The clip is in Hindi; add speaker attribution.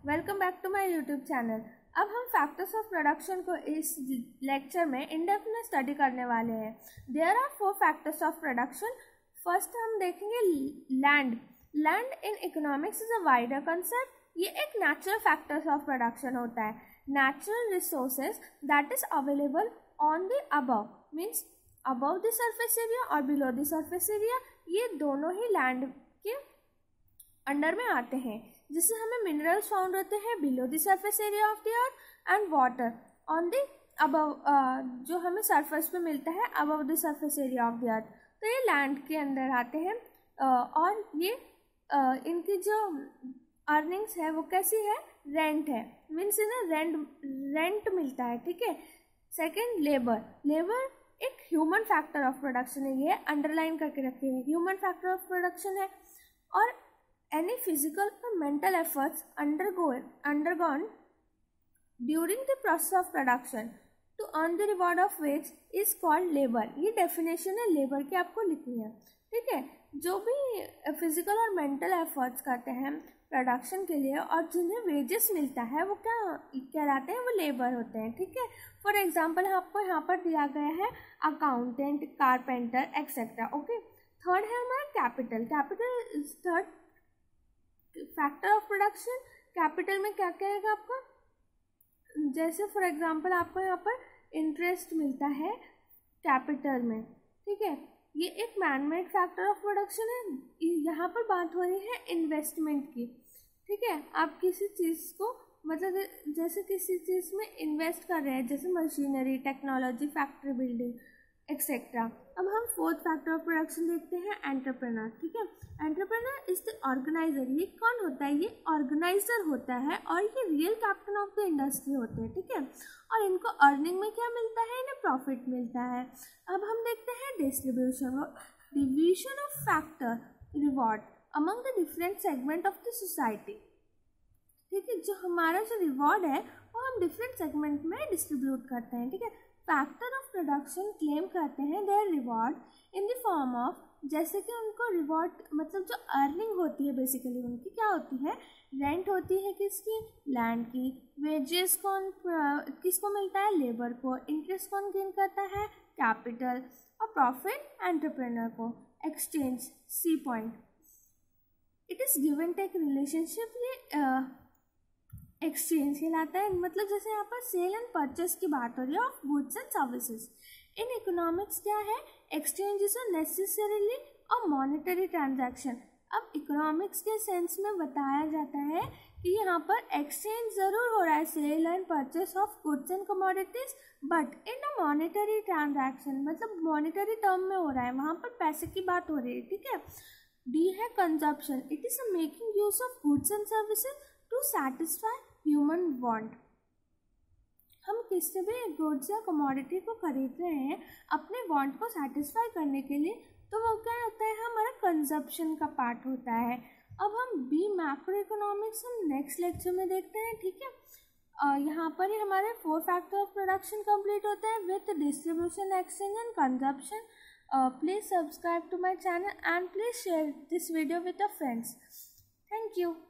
Speaker 1: Welcome back to my YouTube channel. अब हम फैक्टर्स ऑफ प्रोडक्शन को इस लेक्चर में इन डेप्थ में स्टडी करने वाले हैं। There are 4 factors of production. First हम देखेंगे land. Land in economics is a wider concept. ये एक नेचुरल फैक्टर्स ऑफ प्रोडक्शन होता है। Natural resources that is available on the above means above the surface area और बिलो द सरफेस एरिया, ये दोनों ही लैंड के अंडर में आते हैं। जिससे हमें मिनरल्स फाउंड होते हैं below the surface area of the earth and water on the above, जो हमें सरफेस पे मिलता है above the surface area of the earth. तो ये लैंड के अंदर आते हैं और ये इनकी जो अर्निंग्स है वो कैसी है, रेंट है, मीन्स इन्हें रेंट मिलता है। ठीक है। Second labour. लेबर एक ह्यूमन फैक्टर ऑफ प्रोडक्शन है, ये अंडरलाइन करके रखते हैं, ह्यूमन फैक्टर ऑफ प्रोडक्शन है। और any physical or mental efforts undergone during the process of production to earn the reward of which is called labor। ये डेफिनेशन है लेबर की, आपको लिखनी है। ठीक है। जो भी फिजिकल और मेंटल एफर्ट्स करते हैं प्रोडक्शन के लिए और जिन्हें वेजेस मिलता है वो क्या कहलाते हैं, वो लेबर होते हैं। ठीक है। फॉर एग्जाम्पल आपको यहाँ पर दिया गया है accountant, carpenter etcetera. Okay. Third है हमारा capital. Capital is third factor of production. Capital में क्या क्या आएगा आपका, जैसे फॉर एग्जांपल आपको यहाँ पर इंटरेस्ट मिलता है कैपिटल में। ठीक है। ये एक मैनमेड फैक्टर ऑफ प्रोडक्शन है। यहाँ पर बात हो रही है इन्वेस्टमेंट की। ठीक है। आप किसी चीज़ को मतलब जैसे किसी चीज़ में इन्वेस्ट कर रहे हैं, जैसे machinery, technology, factory building etcetera. अब हम फोर्थ फैक्टर ऑफ प्रोडक्शन देखते हैं, एंटरप्रेन्योर। ठीक है। Entrepreneur is the organiser. ये कौन होता है, ये ऑर्गेनाइजर होता है और ये real captain of the industry होते हैं। ठीक है। और इनको अर्निंग में क्या मिलता है, इन्हें प्रॉफिट मिलता है। अब हम देखते हैं डिस्ट्रीब्यूशन और division of factor reward among the different segment of the society. ठीक है। जो हमारा जो रिवॉर्ड है वो हम डिफरेंट सेगमेंट में डिस्ट्रीब्यूट करते हैं। ठीक है। फैक्टर ऑफ प्रोडक्शन क्लेम करते हैं their reward in the form of, जैसे कि उनको रिवॉर्ड मतलब जो अर्निंग होती है बेसिकली उनकी क्या होती है, रेंट होती है किसकी, लैंड की। वेजेस कौन किसको मिलता है, लेबर को। इंटरेस्ट कौन गेन करता है, कैपिटल। और प्रॉफिट एंटरप्रेन्योर को। Exchange C point, it is give and take relationship. ये एक्सचेंज कहलाता है। मतलब जैसे यहाँ पर सेल एंड परचेस की बात हो रही है of goods and services. In economics क्या है, exchange is a necessarily a monetary transaction. अब इकोनॉमिक्स के सेंस में बताया जाता है कि यहाँ पर एक्सचेंज जरूर हो रहा है, sale and purchase of goods and commodities, but in a monetary transaction, मतलब मॉनेटरी टर्म में हो रहा है, वहाँ पर पैसे की बात हो रही है। ठीक है। डी है consumption. It is a making use of goods and services to satisfy human want. हम किसी भी गुड्स या कमोडिटी को खरीद रहे हैं अपने वांट को सेटिस्फाई करने के लिए, तो वो क्या होता है, हमारा कंजप्शन का पार्ट होता है। अब हम बी मैक्रो इकोनॉमिक्स हम नेक्स्ट लेक्चर में देखते हैं। ठीक है। यहाँ पर ही हमारे 4 फैक्टर ऑफ प्रोडक्शन कंप्लीट होते हैं with distribution, exchange and consumption. Please subscribe to my channel and please share this video with your friends. Thank you.